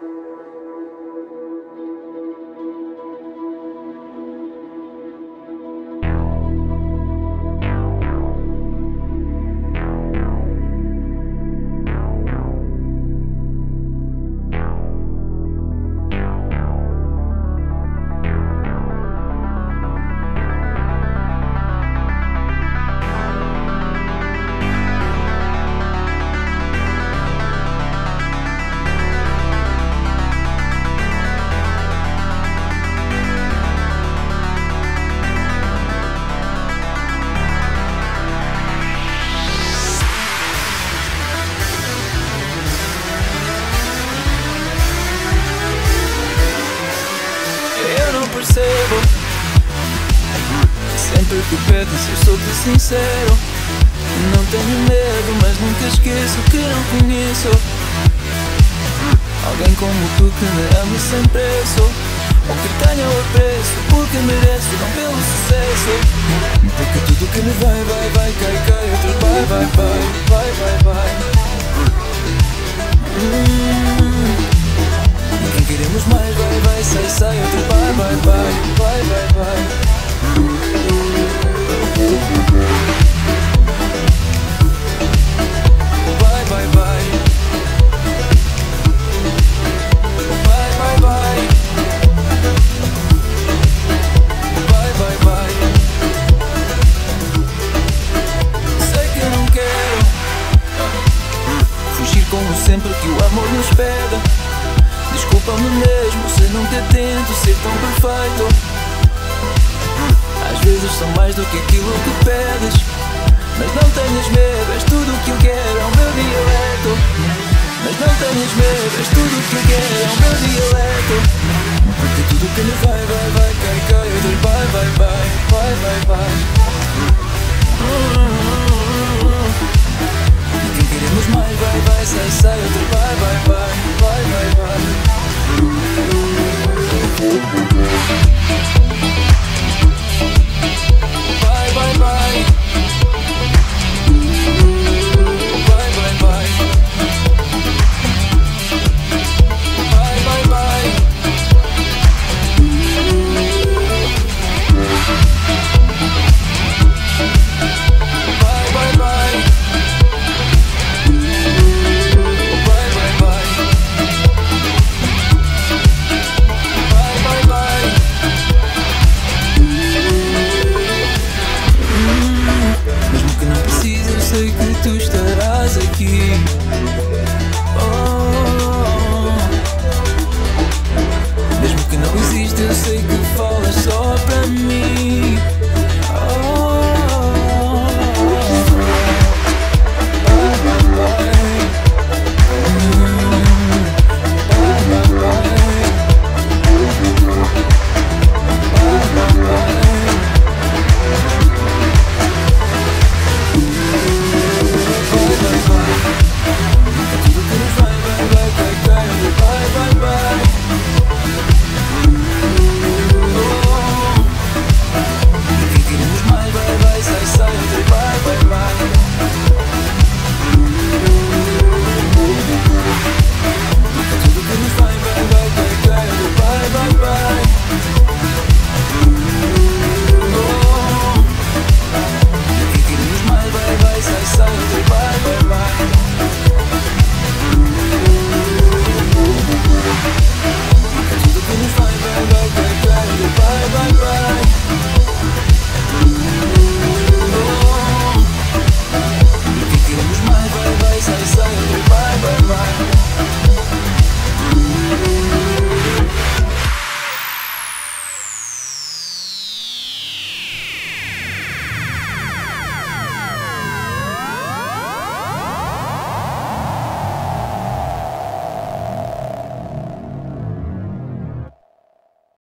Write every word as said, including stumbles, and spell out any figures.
Percebo, sempre que pedes eu sou-te sincero. Não tenho medo, mas nunca esqueço que não conheço alguém como tu que me ame sem preço, ou que tenha o apreço porque mereço, não pelo sucesso. Porque tudo que me vai, vai, vai, cai, cai, outro vai, vai, vai, vai, vai, vai. hum. Quem queremos mais, vai, vai, sai, sai, outro vai, vai, vai, vai, vai, vai. Vai, vai, vai. Vai, vai, vai. Vai, vai, vai. Sei que não quero fugir como sempre que o amor nos pega. Desculpa-me mesmo se nunca tento ser tão perfeito. Às vezes sou mais do que aquilo que pedes, mas não tenhas medo, és tudo o que eu quero, é o meu dialeto. Mas não tenhas medo, és tudo o que eu quero, é o meu dialeto. Porque tudo que me vai, vai, vai, cai, cai, outro vai, vai, vai, vai, vai, vai. E quem queremos mais, vai, vai, sai, sai, outro vai, vai, vai, vai, vai, vai.